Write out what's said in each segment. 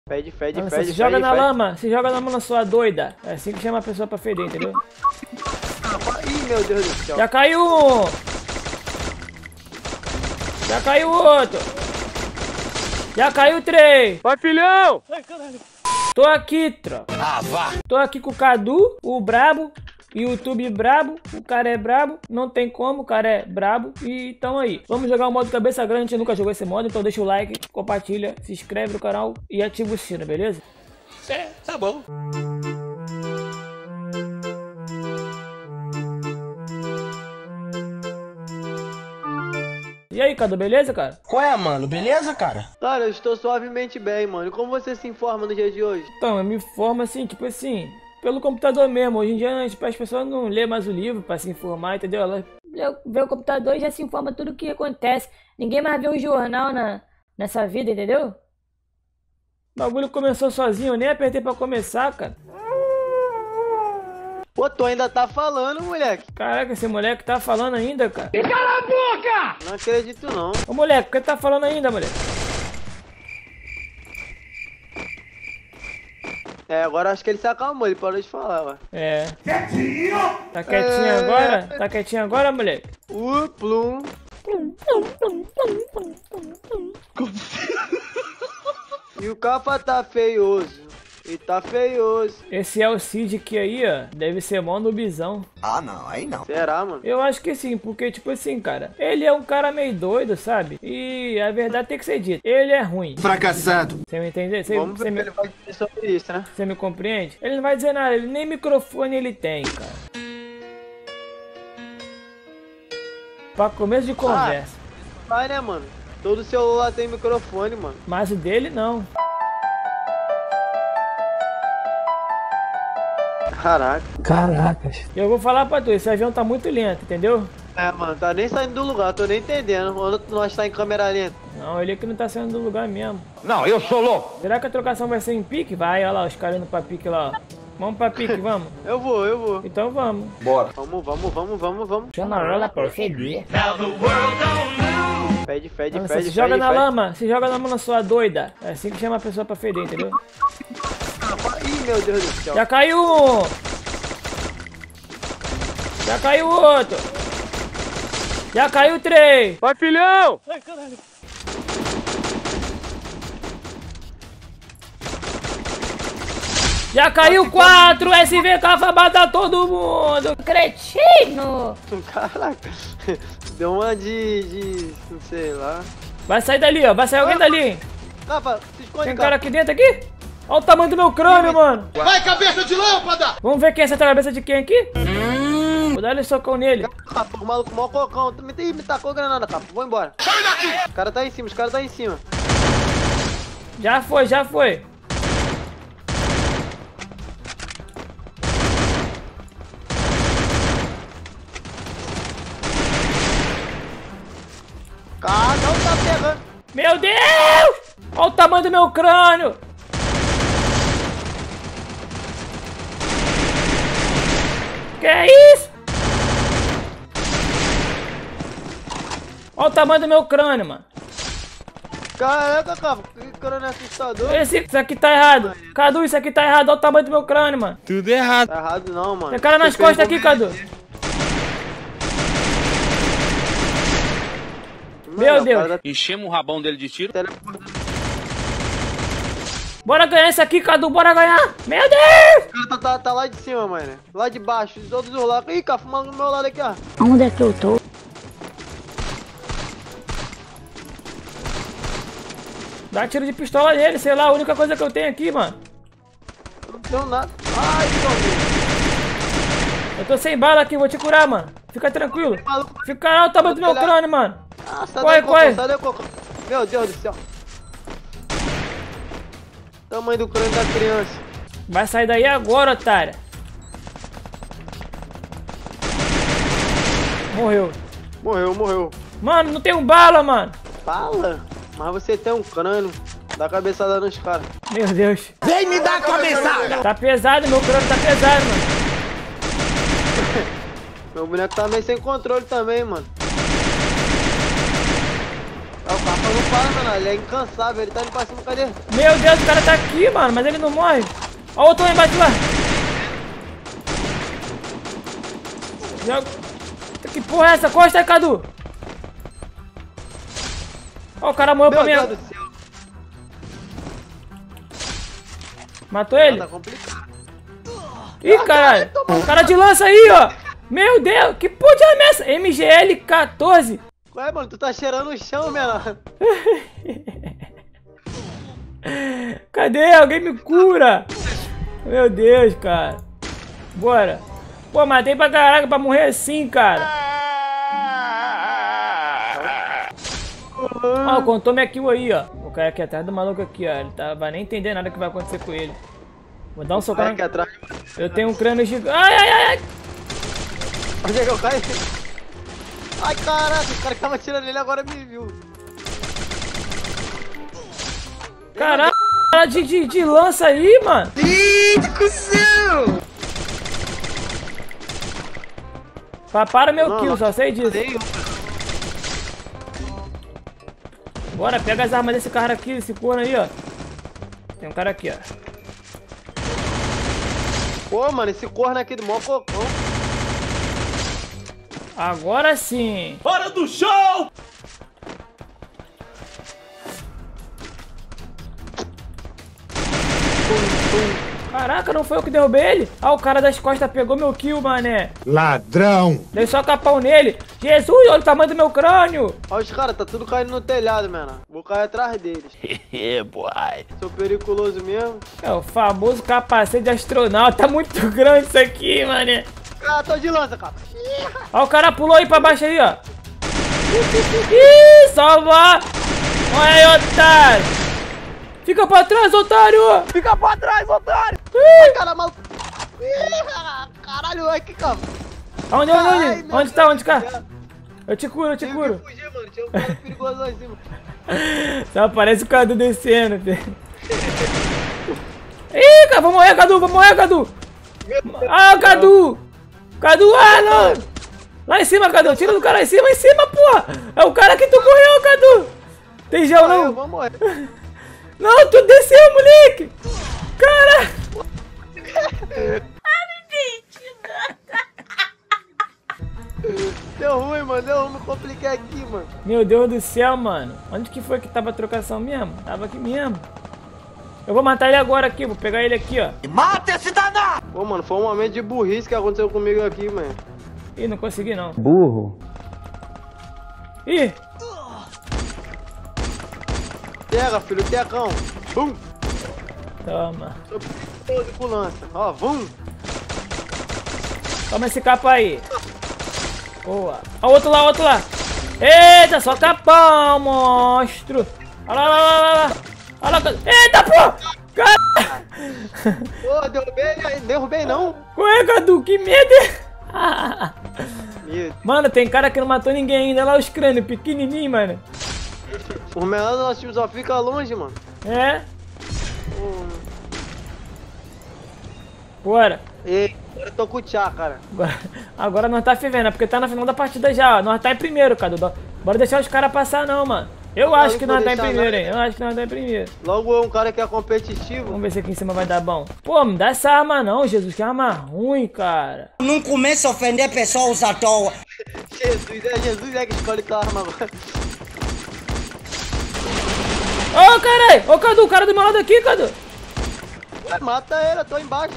Fede, se joga na lama, se joga na lama, sua doida. É assim que chama a pessoa pra feder, entendeu? Ih, meu Deus do céu. Já caiu um! Já caiu outro! Já caiu três! Vai, filhão! Ai, caralho! Tô aqui, tropa. Ah, vá! Tô aqui com o Cadu, o brabo. YouTube brabo, o cara é brabo, não tem como, o cara é brabo. E tamo aí. Vamos jogar o modo cabeça grande, a gente nunca jogou esse modo, então deixa o like, compartilha, se inscreve no canal e ativa o sino, beleza? É, tá bom. E aí, Cadu, beleza, cara? Qual é, mano? Beleza, cara? Cara, eu estou suavemente bem, mano. E como você se informa no dia de hoje? Então, eu me informo assim, tipo assim, pelo computador mesmo. Hoje em dia as pessoas não lê mais o livro pra se informar, entendeu? Elas vê o computador e já se informa tudo o que acontece. Ninguém mais vê um jornal nessa vida, entendeu? O bagulho começou sozinho, eu nem apertei pra começar, cara. Pô, tu ainda tá falando, moleque. Caraca, esse moleque tá falando ainda, cara. Cala a boca! Não acredito, não. Ô, moleque, por que tá falando ainda, moleque? É, agora acho que ele se acalmou, ele parou de falar, ó. É. Quietinho! Tá quietinho agora? Tá quietinho agora, moleque? Plum. E o capa tá feioso. E tá feioso. Esse é o Cid que aí, ó, deve ser mó nubizão. Ah, não, aí não. Será, mano? Eu acho que sim, porque, tipo assim, cara, ele é um cara meio doido, sabe? E a verdade tem que ser dita, ele é ruim. Fracassado. Você me entende? Vamos ver o que ele vai dizer sobre isso, né? Você me compreende? Ele não vai dizer nada, ele nem microfone ele tem, cara. Pra começo de conversa. Vai, né, mano? Todo celular tem microfone, mano. Mas o dele não. Caraca. Caracas. Eu vou falar pra tu, esse avião tá muito lento, entendeu? É, mano, tá nem saindo do lugar, tô nem entendendo. Onde nós tá em câmera lenta? Não, ele que não tá saindo do lugar mesmo. Não, eu sou louco! Será que a trocação vai ser em pique? Vai, olha lá, os caras indo pra pique lá, ó. Vamos pra pique, vamos? Eu vou. Então vamos. Bora! Vamos. Chama ela pra feder. Fede, Se joga na lama, se joga na lama, sua doida. É assim que chama a pessoa pra feder, entendeu? Ih, meu Deus do céu. Já caiu um! Já caiu outro! Já caiu três! Vai, filhão! Ai, caralho! Já caiu quatro! SVK vai matar todo mundo! Cretino! Caraca. Deu uma de... não sei lá. Vai sair dali, ó. Vai sair alguém dali. Rafa, se esconde, Tem cara aqui dentro aqui? Olha o tamanho do meu crânio, mano. Vai, cabeça de lâmpada! Vamos ver quem acerta a cabeça de quem aqui? Vou dar ele socão nele. Capa, o maluco mó cocão. Me tacou granada, capa. Vou embora. Sai daqui! Os caras tá em cima, Já foi, já foi. Cara, não tá pegando. Meu Deus! Olha o tamanho do meu crânio. Que é isso? Olha o tamanho do meu crânio, mano. Caraca, capa, que crânio assustador. Isso aqui tá errado. Cadu, isso aqui tá errado. Olha o tamanho do meu crânio, mano. Tudo errado. Tá errado não, mano. Tem cara nas Você costas fez aqui, Cadu. Meu Deus. Enchemos o rabão dele de tiro. Bora ganhar isso aqui, Cadu. Bora ganhar. Meu Deus! O cara tá lá de cima, mano. Lá de baixo, todos os lados. Ih, cara, fumando do meu lado aqui, ó. Onde é que eu tô? Dá tiro de pistola nele, sei lá. A única coisa que eu tenho aqui, mano. Eu não tenho nada. Ai, meu. Eu tô sem bala aqui, vou te curar, mano. Fica tranquilo. Fica lá o tamanho do meu crânio, mano. Ah, Corre. sai daí, cocô. Meu Deus do céu. Tamanho do crânio da criança. Vai sair daí agora, otária. Morreu. Morreu. Mano, não tenho bala, mano. Fala. Mas você tem um crânio. Dá cabeçada nos caras. Meu Deus. Vem me dar a cabeçada! Tá pesado, meu crânio tá pesado, mano. Meu boneco tá meio sem controle também, mano. Tá Capa não para, mano. Ele é incansável. Ele tá indo pra cima, cadê? Meu Deus, o cara tá aqui, mano. Mas ele não morre. Ó, o outro lá embaixo lá. Que porra é essa? Costa aí, Cadu. Ó, o cara morreu pra mim. Meu Deus do céu. Matou ele? Tá complicado. Ih, caralho. Cara de lança aí, ó. Meu Deus, que porra de arma é essa? MGL 14. Ué, mano, tu tá cheirando o chão, menor. Cadê? Alguém me cura. Meu Deus, cara. Bora. Pô, matei pra caraca pra morrer assim, cara. Ó, contou minha kill aí, ó. O cara aqui atrás do maluco aqui, ó. Ele vai nem entender nada que vai acontecer com ele. Vou dar um socão. Aqui atrás. Eu tenho um crânio gigante. Ai, ai, ai, ai. Onde é que eu caí? Ai, caraca, o cara que tava atirando ele agora me viu. Caralho, cara de lança aí, mano. Ih, cuzão! Para meu kill, só sei disso. Bora, pega as armas desse cara aqui, desse corno aí, ó. Tem um cara aqui, ó. Pô, mano, esse corno aqui do mó cocão. Agora sim. Hora do show! Caraca, não foi eu que derrubei ele? Ah, o cara das costas pegou meu kill, mané. Ladrão! Dei só capão nele. Jesus, olha o tamanho do meu crânio. Olha os caras, tá tudo caindo no telhado, mano. Vou cair atrás deles. boy. Sou periculoso mesmo. É o famoso capacete de astronauta. Tá muito grande isso aqui, mané. Ah, tô de lança, cara. Ó, o cara pulou aí pra baixo aí, ó. Ih, salva. Olha aí, otário. Fica pra trás, otário. Fica pra trás, otário. Ai, cara, maluco. Caralho, ai, que cara. Onde? Ai, Onde tá? Onde tá? Eu te curo, eu te Tive curo. que fugir, mano. Tinha um cara perigoso lá em cima. Só parece o Cadu descendo, filho. Ih, cara, vou morrer, Cadu, Ah, Cadu. Cadu, ah, não. Lá em cima, Cadu, tira do cara lá em cima, porra. É o cara que tu correu, Cadu. Tem gel, Eu não? vou morrer. Não, tu desceu, moleque. Cara. Deu ruim, mano. Deu ruim, me compliquei aqui, mano. Meu Deus do céu, mano. Onde que foi que tava a trocação mesmo? Tava aqui mesmo. Eu vou matar ele agora aqui, vou pegar ele aqui, ó. Mata esse danado! Pô, mano, foi um momento de burrice que aconteceu comigo aqui, mano. Ih, não consegui não. Burro. Ih, Pega, filho, tecão. Bum. toma. Sou perigoso com lança. Ó, vum. Toma esse capa aí. Boa. Ó, outro lá. Eita, só capão, monstro. Olha lá. Olha lá. Eita, pô. Cara. Pô, derrubei não. Ué, Cadu, que medo. Medo. Mano, tem cara que não matou ninguém ainda. Olha lá os crânios, pequenininho, mano. Os menores do nosso time só fica longe, mano. É? Pô. Bora. Ei, agora eu tô com o Tchá, cara. Agora nós tá fervendo, é porque tá na final da partida já, ó. Nós tá em primeiro, Cadu. Bora deixar os caras passar não, mano. Eu acho que nós tá em primeiro, hein. Eu acho que nós tá em primeiro. Logo eu, um cara que é competitivo. Vamos ver se aqui em cima vai dar bom. Pô, me dá essa arma não, Jesus. Que arma ruim, cara. Não comece a ofender pessoas à toa. Jesus é que escolhe tua arma agora. Ô, caralho! Ô, Cadu, o cara do meu lado aqui, Cadu. Ué, mata ele, eu tô embaixo.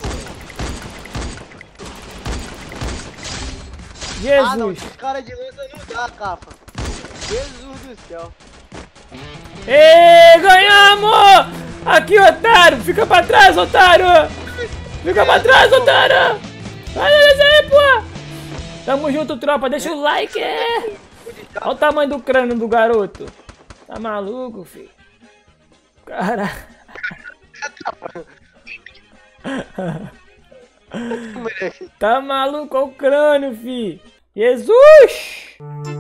Jesus. Ah, não, esses caras de lança não dá, capa. Jesus do céu. Ê, ganhamos! Aqui, otário! Fica pra trás, otário! Fica pra trás, otário! Vai descer aí, pô! Tamo junto, tropa. Deixa o like, Olha o tamanho do crânio do garoto. Tá maluco, filho? Cara. Tá maluco, olha o crânio, filho. Jesus!